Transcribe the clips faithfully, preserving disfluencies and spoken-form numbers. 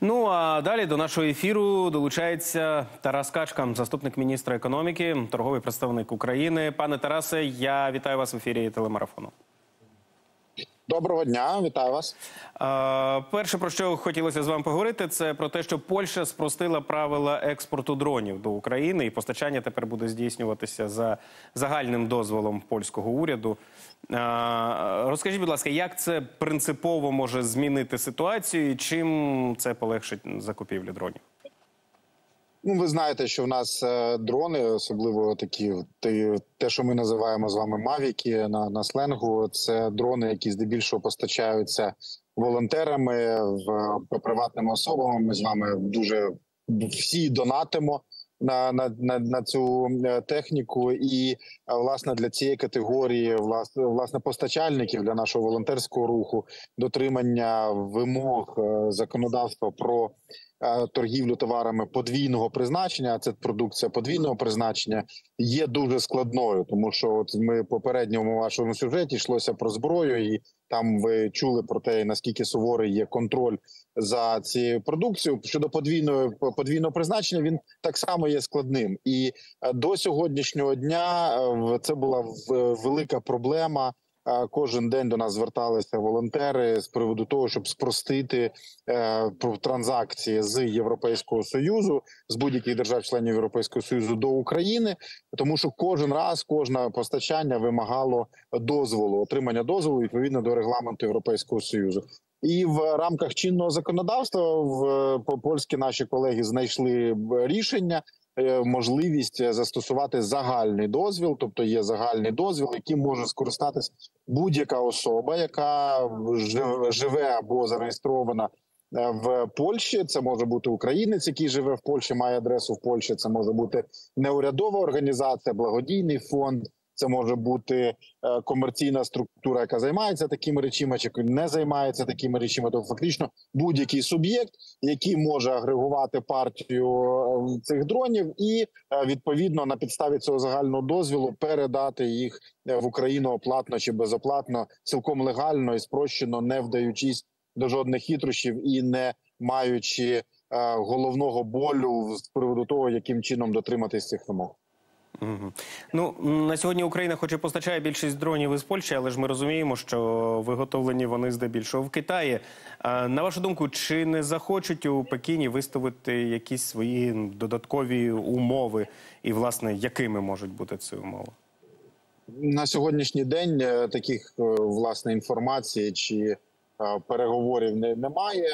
Ну а далі до нашого ефіру долучається Тарас Качка, заступник міністра економіки, торговий представник України. Пане Тарасе, я вітаю вас в ефірі телемарафону. Доброго дня, вітаю вас. Перше, про що хотілося з вами поговорити, це про те, що Польща спростила правила експорту дронів до України, і постачання тепер буде здійснюватися за загальним дозволом польського уряду. Розкажіть, будь ласка, як це принципово може змінити ситуацію і чим це полегшить закупівлю дронів? Ну, ви знаєте, що в нас е, дрони, особливо такі, те, те, що ми називаємо з вами мавіки на, на сленгу, це дрони, які здебільшого постачаються волонтерами, в, в приватними особами. Ми з вами дуже всі донатимо на, на, на, на цю техніку. І, власне, для цієї категорії, власне, власне, постачальників, для нашого волонтерського руху, дотримання вимог законодавства про торгівлю товарами подвійного призначення, а це продукція подвійного призначення, є дуже складною, тому що от ми в попередньому вашому сюжеті йшлося про зброю, і там ви чули про те, наскільки суворий є контроль за цією продукцією. Щодо подвійного подвійного призначення, він так само є складним. І до сьогоднішнього дня це була велика проблема. Кожен день до нас зверталися волонтери з приводу того, щоб спростити е, транзакції з Європейського Союзу, з будь-яких держав-членів Європейського Союзу до України, тому що кожен раз, кожне постачання вимагало дозволу, отримання дозволу відповідно до регламенту Європейського Союзу. І в рамках чинного законодавства в польські наші колеги знайшли рішення, можливість застосувати загальний дозвіл, тобто є загальний дозвіл, яким може скористатись будь-яка особа, яка живе або зареєстрована в Польщі. Це може бути українець, який живе в Польщі, має адресу в Польщі, це може бути неурядова організація, благодійний фонд, це може бути комерційна структура, яка займається такими речами, чи не займається такими речами. Тобто фактично будь-який суб'єкт, який може агрегувати партію цих дронів і відповідно на підставі цього загального дозволу передати їх в Україну оплатно чи безоплатно, цілком легально і спрощено, не вдаючись до жодних хитрощів і не маючи головного болю з приводу того, яким чином дотриматись цих вимог. Угу. Ну, на сьогодні Україна хоч і постачає більшість дронів із Польщі, але ж ми розуміємо, що виготовлені вони здебільшого в Китаї. А, на вашу думку, чи не захочуть у Пекіні виставити якісь свої додаткові умови? І, власне, якими можуть бути ці умови? На сьогоднішній день таких, власне, інформації чи переговорів немає.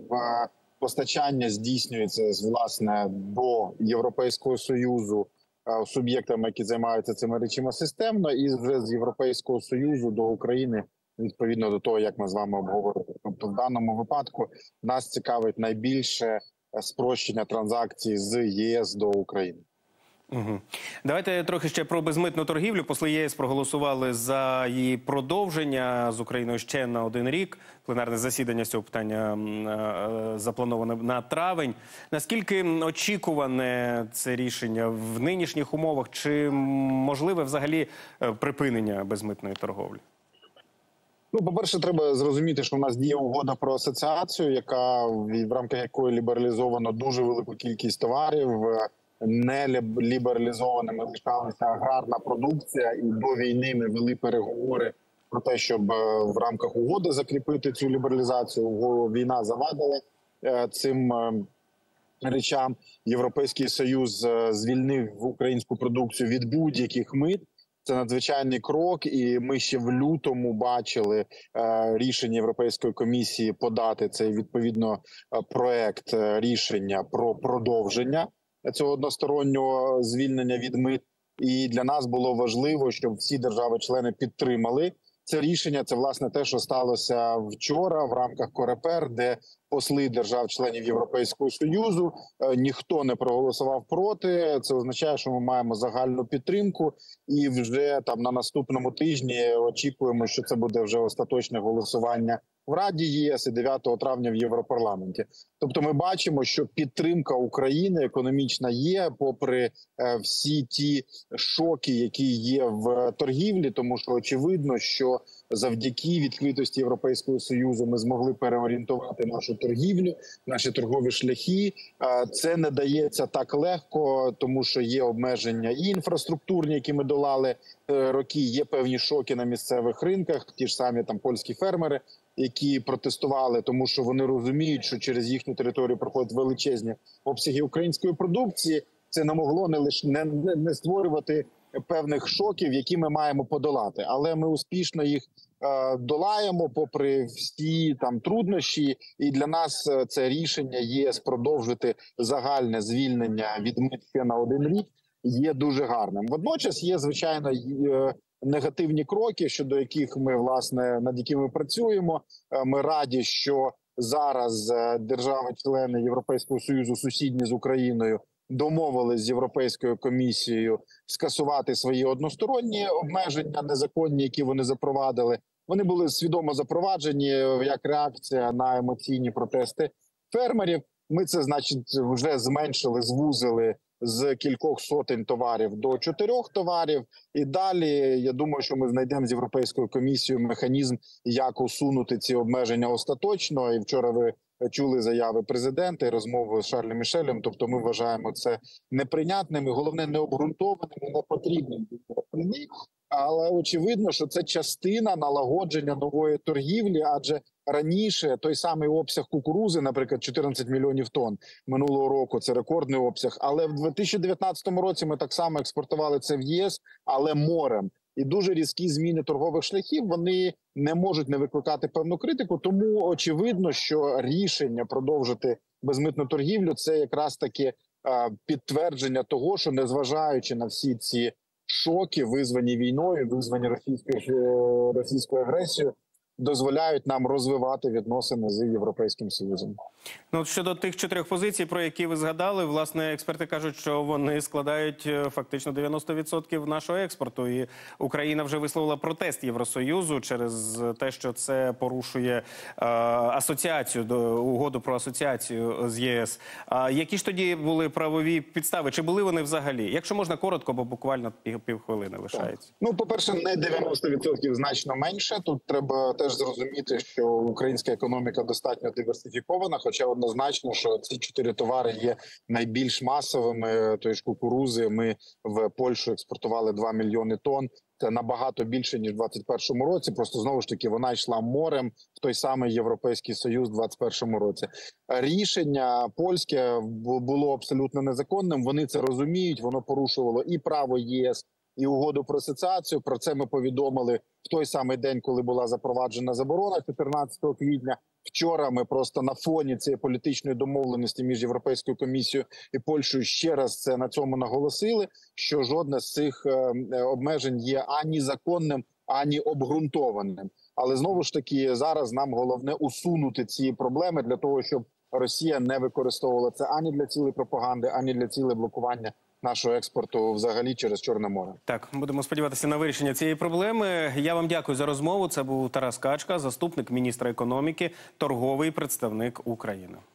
Постачання здійснюється, власне, до Європейського Союзу суб'єктами, які займаються цими речами системно, і вже з Європейського Союзу до України, відповідно до того, як ми з вами обговорили. Тобто в даному випадку нас цікавить найбільше спрощення транзакцій з ЄС до України. Угу. Давайте трохи ще про безмитну торгівлю. Посли ЄС проголосували за її продовження з Україною ще на один рік. Пленарне засідання з цього питання е, заплановане на травень. Наскільки очікуване це рішення в нинішніх умовах? Чи можливе взагалі припинення безмитної торговлі? Ну, по-перше, треба зрозуміти, що в нас діє угода про асоціацію, яка в рамках якої лібералізовано дуже велику кількість товарів. Не лібералізованими лишалася аграрна продукція, і до війни ми вели переговори про те, щоб в рамках угоди закріпити цю лібералізацію. Війна завадила цим речам. Європейський Союз звільнив українську продукцію від будь-яких мит. Це надзвичайний крок, і ми ще в лютому бачили рішення Європейської комісії подати цей, відповідно, проект рішення про продовження цього одностороннього звільнення від мит. І для нас було важливо, щоб всі держави-члени підтримали це рішення. Це, власне, те, що сталося вчора в рамках Корепер, де посли держав-членів Європейського Союзу, ніхто не проголосував проти. Це означає, що ми маємо загальну підтримку, і вже там на наступному тижні очікуємо, що це буде вже остаточне голосування в Раді ЄС і дев'ятого травня в Європарламенті. Тобто ми бачимо, що підтримка України економічна є, попри е, всі ті шоки, які є в торгівлі, тому що очевидно, що завдяки відкритості Європейського Союзу ми змогли переорієнтувати нашу торгівлю, наші торгові шляхи. Це не дається так легко, тому що є обмеження і інфраструктурні, які ми долали роки, є певні шоки на місцевих ринках, ті ж самі там польські фермери, які протестували, тому що вони розуміють, що через їхню територію проходять величезні обсяги української продукції. Це не могло не лише не, не, не створювати певних шоків, які ми маємо подолати. Але ми успішно їх е, долаємо, попри всі там труднощі. І для нас це рішення ЄС продовжити загальне звільнення від мит ще на один рік є дуже гарним. Водночас є, звичайно, е, негативні кроки, щодо яких ми, власне, над якими працюємо. Е, ми раді, що зараз е, держави-члени Європейського Союзу, сусідні з Україною, домовились з Європейською комісією скасувати свої односторонні обмеження незаконні, які вони запровадили. Вони були свідомо запроваджені як реакція на емоційні протести фермерів. Ми це, значить, вже зменшили, звузили з кількох сотень товарів до чотирьох товарів. І далі, я думаю, що ми знайдемо з Європейською комісією механізм, як усунути ці обмеження остаточно. І вчора ви чули заяви президента і розмови з Шарлем Мішелем. Тобто ми вважаємо це неприйнятним і, головне, необґрунтованим і непотрібним. Але очевидно, що це частина налагодження нової торгівлі, адже раніше той самий обсяг кукурузи, наприклад, чотирнадцять мільйонів тонн минулого року, це рекордний обсяг. Але в дві тисячі дев'ятнадцятому році ми так само експортували це в ЄС, але морем. І дуже різкі зміни торгових шляхів, вони не можуть не викликати певну критику. Тому очевидно, що рішення продовжити безмитну торгівлю – це якраз таки підтвердження того, що незважаючи на всі ці шоки, визвані війною, визвані російською, російською агресією, дозволяють нам розвивати відносини з Європейським Союзом. Ну, щодо тих чотирьох позицій, про які ви згадали, власне, експерти кажуть, що вони складають фактично дев'яносто відсотків нашого експорту. І Україна вже висловила протест Євросоюзу через те, що це порушує е, асоціацію, до, угоду про асоціацію з ЄС. А які ж тоді були правові підстави? Чи були вони взагалі? Якщо можна коротко, бо буквально пів, півхвилини лишається. Так. Ну, по-перше, не дев'яносто відсотків, значно менше. Тут треба теж зрозуміти, що українська економіка достатньо диверсифікована, хоча однозначно, що ці чотири товари є найбільш масовими. Тої ж кукурузи ми в Польщу експортували два мільйони тонн. Це набагато більше, ніж в двадцять першому році. Просто, знову ж таки, вона йшла морем в той самий Європейський Союз в двадцять першому році. Рішення польське було абсолютно незаконним. Вони це розуміють, воно порушувало і право ЄС, і угоду про асоціацію. Про це ми повідомили в той самий день, коли була запроваджена заборона, чотирнадцятого квітня. Вчора ми просто на фоні цієї політичної домовленості між Європейською комісією і Польщею ще раз це на цьому наголосили, що жодне з цих е, обмежень є ані законним, ані обґрунтованим. Але знову ж таки зараз нам головне усунути ці проблеми для того, щоб Росія не використовувала це ані для цілей пропаганди, ані для цілей блокування нашого експорту взагалі через Чорне море. Так, будемо сподіватися на вирішення цієї проблеми. Я вам дякую за розмову. Це був Тарас Качка, заступник міністра економіки, торговий представник України.